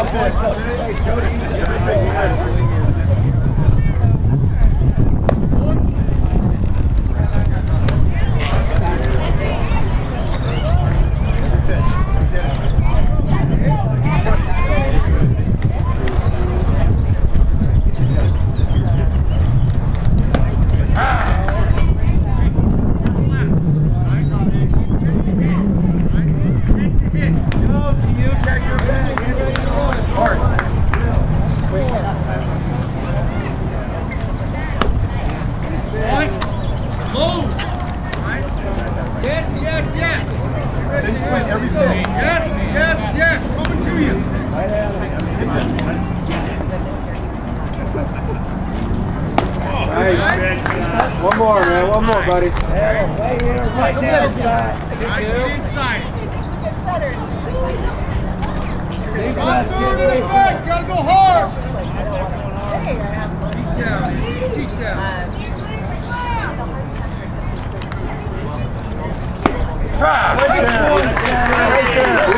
One more, man. One more, buddy. Right here, right there, guys. Inside. Gotta go hard. Keep down. Keep down. Right there.